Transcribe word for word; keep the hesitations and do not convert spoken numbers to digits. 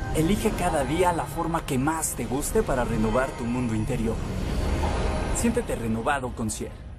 Elige cada día la forma que más te guste para renovar tu mundo interior. Siéntete renovado con Ciel.